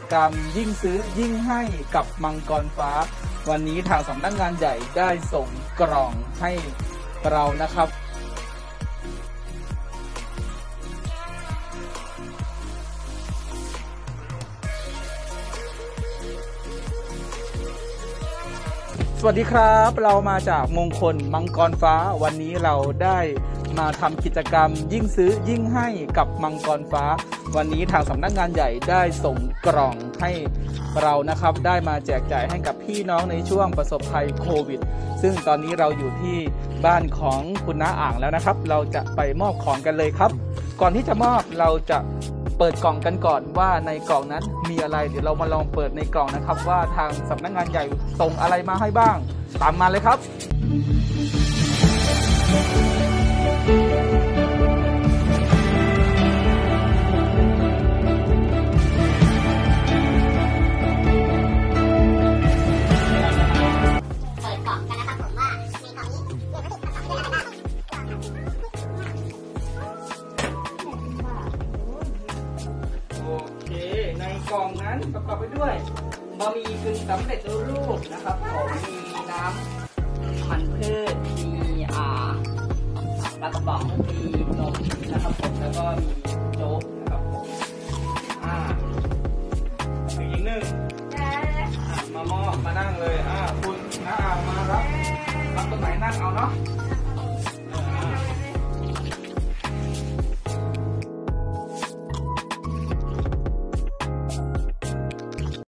กรรมยิ่งซื้อยิ่งให้กับมังกรฟ้าวันนี้ทางสำนักงานใหญ่ได้ส่งกล่องให้เรานะครับสวัสดีครับเรามาจากมงคลมังกรฟ้าวันนี้เราได้มาทำกิจกรรมยิ่งซื้อยิ่งให้กับมังกรฟ้าวันนี้ทางสำนักงานใหญ่ได้ส่งกล่องให้เรานะครับได้มาแจกจ่ายให้กับพี่น้องในช่วงประสบภัยโควิดซึ่งตอนนี้เราอยู่ที่บ้านของคุณน้าอ่างแล้วนะครับเราจะไปมอบของกันเลยครับก่อนที่จะมอบเราจะเปิดกล่องกันก่อนว่าในกล่องนั้นมีอะไรเดี๋ยวเรามาลองเปิดในกล่องนะครับว่าทางสำนักงานใหญ่ส่งอะไรมาให้บ้างตามมาเลยครับโอเคในกล่องนั้นประกอบไปด้วยบะหมี่กึ่งสำเร็จรูปนะครับผมมีน้ำมันพืชมีปลากระป๋องมีนมนะครับผมแล้วก็มีโจ๊กนะครับผมอีกหนึ่งมามอบมานั่งเลยคุณน้าอ่างมารับตรงไหนนั่งเอาเนาะ